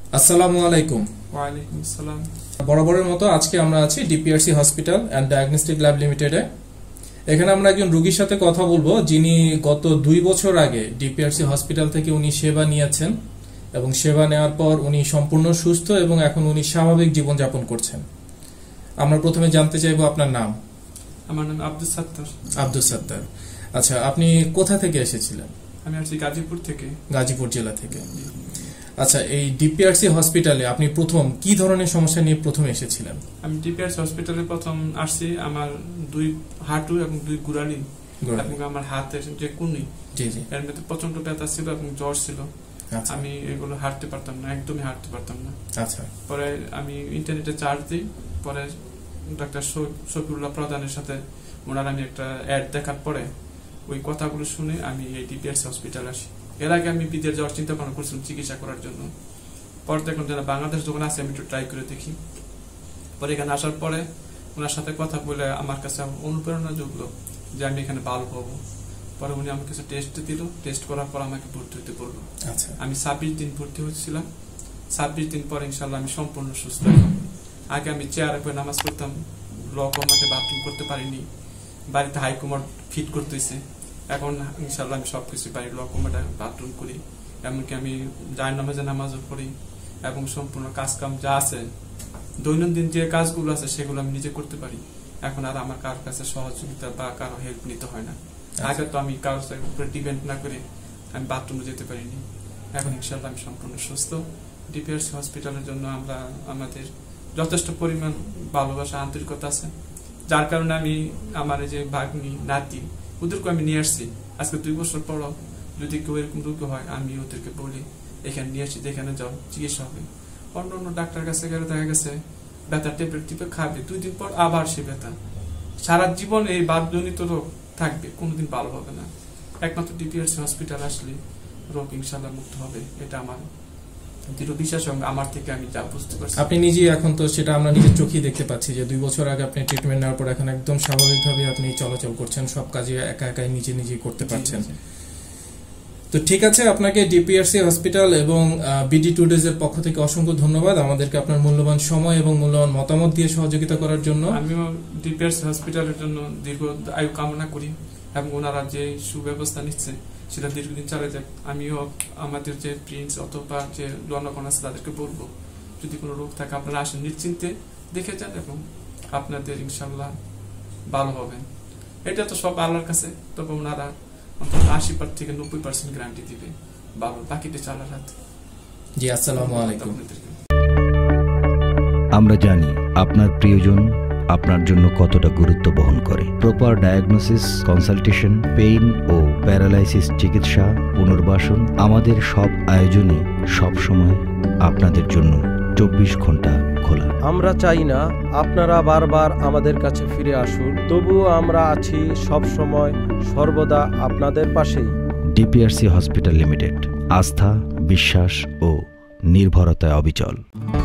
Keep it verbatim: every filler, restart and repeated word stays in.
আসসালামু আলাইকুম। ওয়ালাইকুম আসসালাম। বরাবরের মতো আজকে আমরা আছি DPRC hospital and diagnostic lab লিমিটেডে। এখানে আমরা একজন রোগীর সাথে কথা বলবো যিনি গত দুই বছর আগে ডিপিআরসি হসপিটাল থেকে উনি সেবা নিয়েছেন এবং সেবা নেওয়ার পর উনি সম্পূর্ণ সুস্থ এবং এখন উনি স্বাভাবিক জীবনযাপন করছেন। আমরা প্রথমে জানতে চাইবো আপনার নাম। আমার নাম আব্দুস সাত্তার। আব্দুস সাত্তার, আচ্ছা আপনি কোথা থেকে এসেছিলেন? আমি আসছি গাজীপুর থেকে। গাজীপুর জেলা থেকে। আচ্ছা, এই ডিপিআরসি হসপিটালে আপনি প্রথম কি ধরনের সমস্যা নিয়ে প্রথম এসেছিলেন? আমি ডিপিআরসি হসপিটালে প্রথম আসছি আমার দুই হাঁটু এবং দুই গুড়ালি এবং আমার হাতের যে কুনি এর মধ্যে প্রচন্ড ব্যথা ছিল এবং জ্বর ছিল। আমি এগুলো হাঁটতে পারতাম না, একদমই হাঁটতে পারতাম না। আচ্ছা, পরে আমি ইন্টারনেটে চার্জ দিই, পরে ডাক্তার শফিউল্লাহ প্রধানের সাথে ওনার আমি একটা অ্যাড দেখার পরে ওই কথাগুলো শুনে আমি এই ডিপিআরসি হসপিটালে আসি। এর আগে আমি বিদেশ যাওয়ার চিন্তা ভাবনা করছিলাম চিকিৎসা করার জন্য। পরে দেখলাম যারা বাংলাদেশ যখন আসে আমি একটু ট্রাই করে দেখি। পরে এখানে আসার পরে ওনার সাথে কথা বলে আমার কাছে অনুপ্রেরণা জুগলো যে আমি এখানে ভালো পাবো। পরে উনি আমাকে কিছু টেস্ট দিল, টেস্ট করার পর আমাকে ভর্তি হতে বললো। আচ্ছা, আমি ছাব্বিশ দিন ভর্তি হচ্ছিলাম। ছাব্বিশ দিন পরে ইনশাল্লাহ আমি সম্পূর্ণ সুস্থ। আগে আমি চেয়ারে পরে নামাজ পড়তাম, ল কমাতে বাথরুম করতে পারিনি, বাড়িতে হাইকমান্ড ফিট করতেছে। এখন ইনশাল্লাহ আমি সবকিছু বাড়ির ল কমাটা বাথরুম করি, এমনকি আমি জায় নামাজে নামাজও পড়ি এবং সম্পূর্ণ কাজ কাম যা আছে দৈনন্দিন যে কাজগুলো আছে সেগুলো আমি নিজে করতে পারি। এখন আর আমার কারোর কাছে সহযোগিতা বা কারো হেল্প নিতে হয় না। আগে তো আমি কারোর উপরে ডিপেন্ড না করে আমি বাথরুমে যেতে পারিনি। এখন ইনশাল্লাহ আমি সম্পূর্ণ সুস্থ। ডিপিআরসি হসপিটালের জন্য আমরা আমাদের যথেষ্ট পরিমাণ ভালোবাসা আন্তরিকতা আছে, যার কারণে আমি আমার যে ভাগ্নি নাতি ওদেরকে আমি নিয়ে আসছি। আজকে দুই বছর পরও যদি কেউ এরকম রোগী হয় আমি ওদেরকে বলি এখানে নিয়ে আসছি, যেখানে যাও চিকিৎসা হবে। অন্য অন্য ডাক্তার কাছে গেলে দেখা গেছে ব্যথা ট্যাবলেট টিপে খাবে, দুই দিন পর আবার সে ব্যথা। সারা জীবন এই বাতজনিত রোগ থাকবে, কোনোদিন ভালো হবে না। একমাত্র ডিপিআরসি হসপিটাল আসলে রোগ ইনশাল্লাহ মুক্ত হবে, এটা আমার দৃঢ় বিশ্বাস এবং আমার থেকে আমি যা বুঝতে পারছি। আপনি নিজেই এখন তো সেটা আমরা নিজের চোখেই দেখতে পাচ্ছি যে দুই বছর আগে আপনি ট্রিটমেন্ট নেওয়ার পর এখন একদম স্বাভাবিকভাবে আপনি চলাচল করছেন, সব কাজে একা একাই নিজে নিজেই করতে পারছেন। তো ঠিক আছে, আপনাকে ডিপিআরসি হসপিটাল এবং বিডি টু ডেজ এর পক্ষ থেকে অসংখ্য ধন্যবাদ আমাদেরকে আপনার মূল্যবান সময় এবং মূল্যবান মতামত দিয়ে সহযোগিতা করার জন্য। আমিও ডিপিআরসি হসপিটালের জন্য দীর্ঘ আয়ু কামনা করি এবং ওনারা যে সুব্যবস্থা নিচ্ছে সেটা দীর্ঘদিন চালে যাক। আমিও আমাদের যে প্রিন্স অথবা যে জনগণ আছে তাদেরকে বলবো যদি কোনো রোগ থাকে আপনারা আসেন, নিশ্চিন্তে দেখে যান এবং আপনাদের ইনশাল্লাহ ভালো হবেন। এটা তো সব আল্লাহর কাছে, তবে ওনারা অন্তত আশি পার থেকে নব্বই পার্সেন্ট গ্যারান্টি দিবে ভালো, বাকিটা চালার হাত। জি, আসসালামু আলাইকুম। আমরা জানি আপনার প্রিয়জন আপনার জন্য কতটা গুরুত্ব বহন করে। প্রপার ডায়াগনোসিস, কনসালটেশন, পেইন ও প্যারালাইসিস চিকিৎসা, পুনর্বাসন, আমাদের সব আয়োজনই সবসময় আপনাদের জন্য চব্বিশ ঘন্টা খোলা। আমরা চাই না আপনারা বারবার আমাদের কাছে ফিরে আসুন, তবুও আমরা আছি সব সময় সর্বদা আপনাদের পাশেই। ডিপিআরসি হসপিটাল লিমিটেড, আস্থা, বিশ্বাস ও নির্ভরতায় অবিচল।